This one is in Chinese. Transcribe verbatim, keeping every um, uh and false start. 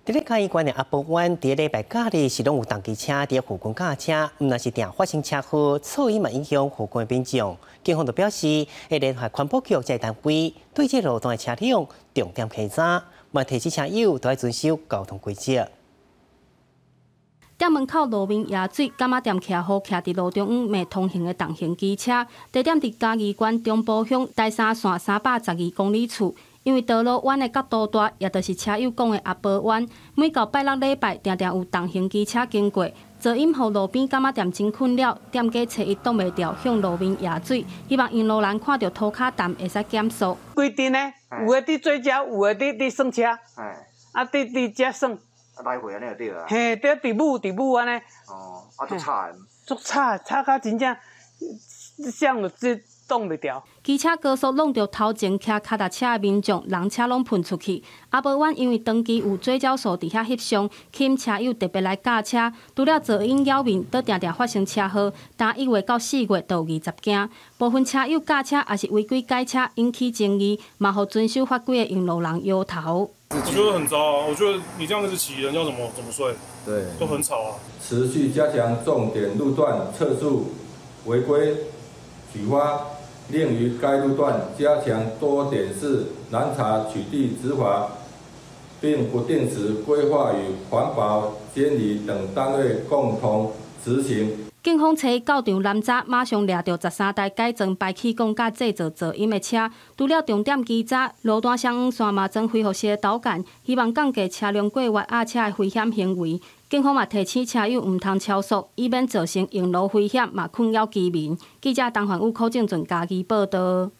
伫咧嘉义县的阿婆湾，伫礼拜假日是拢有重机车伫附近驾车，毋但是定发生车祸，噪音嘛影响附近的民众。警方就表示，会联合环保局在单位对这路段的车辆重点稽查，嘛提醒车友都要遵守交通规则。 店门口路面野水，柑仔店徛好徛伫路中央未通行的重型机车，地点伫嘉义县中部乡第三线三百十二公里处。因为道路弯的角度大，也就是车友讲的阿婆弯，每到拜六礼拜，常常有重型机车经过，噪音互路边柑仔店真困扰。店家找伊挡袂掉，向路面野水，希望沿路人看到涂骹淡会使减速。 规定呢，有的伫做车，有的伫伫算车，啊，伫伫遮算。 啊，来回安尼就对啊。 嘿，对，伫母伫母安尼。 哦，啊，足吵的。 足吵，吵甲真正，像就这挡袂掉。 机车高速弄到头前骑脚踏车的民众，人车拢喷出去。阿婆湾因为长期有追焦数伫遐翕相，吸引车友特别来驾车。除了噪音扰民，都常常发生车祸。但一月到四月都有二十件，部分车友驾车也是违规改车，引起争议，嘛互遵守法规的沿路人摇头。 我觉得很糟啊！我觉得你这样子骑人要怎么怎么睡？对，都很吵啊。 持续加强重点路段测速违规举发。另于该路段加强多点式拦查取缔执法，并不定时规划与环保、监理等单位共同执行。 警方找到场南早，马上掠到十三台改装排气管甲制造噪音的车。除了重点稽查，路段双黄线嘛将恢复式导干，希望降低车辆过越压车的危险行为。警方嘛提醒车友毋通超速，以免造成沿路危险，嘛困扰居民。记者陈焕武、柯正俊嘉义报道。